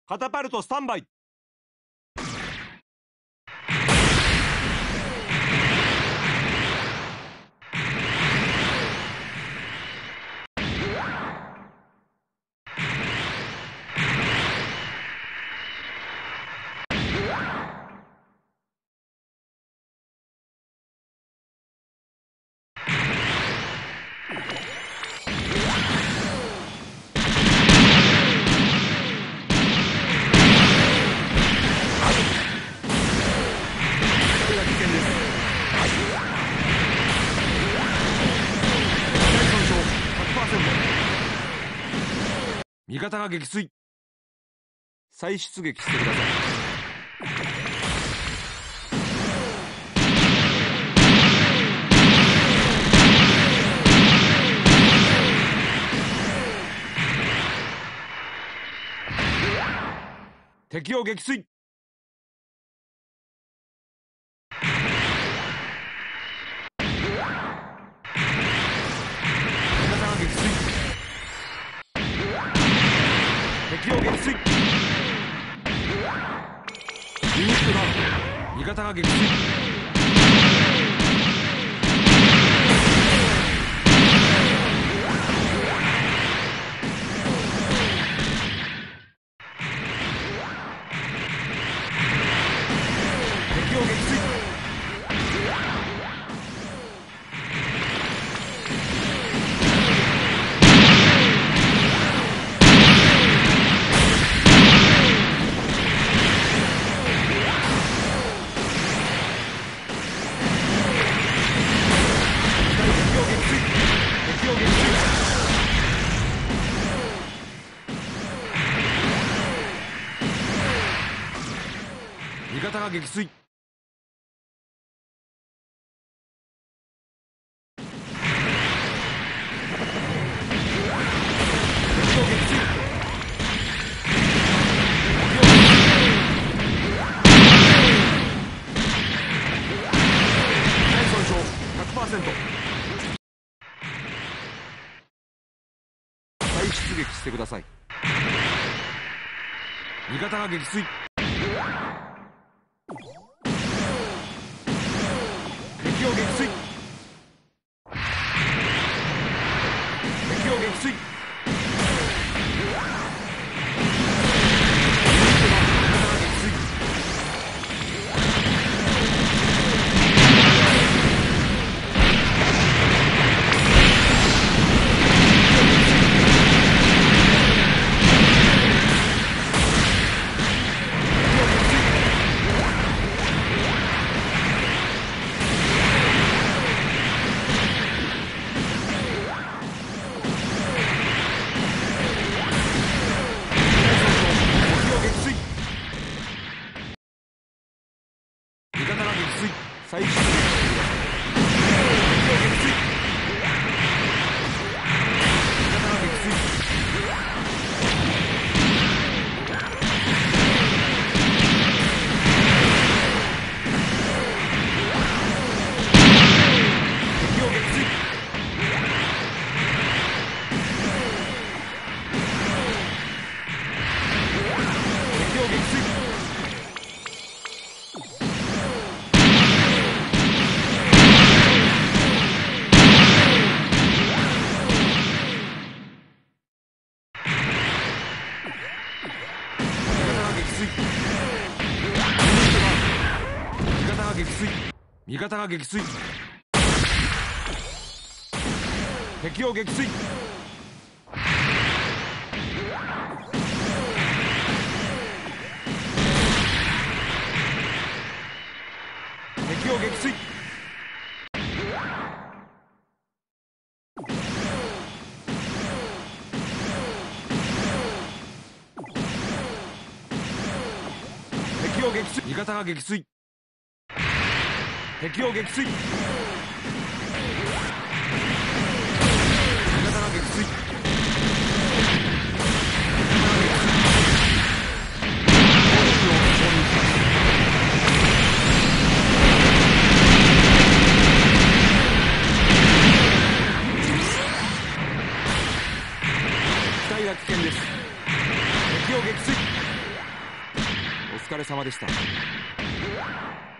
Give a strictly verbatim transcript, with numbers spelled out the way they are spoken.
カタパルトスタンバイ。味方が撃墜。再出撃してください。敵を撃墜。敵を撃墜。ユニットダウン。味方が撃墜。敵を撃墜。味方が撃墜。大損傷 ひゃくパーセント。再出撃してください。味方が撃墜。敵を撃墜。敵を撃墜。再出撃してください。味方が撃墜。敵を撃墜。敵を撃墜。味方が撃墜。敵を撃墜。敵を撃墜。敵を撃墜。味方が撃墜。敵を撃墜。味方が撃墜。機体が危険です。敵を撃墜。 お疲れ様でした。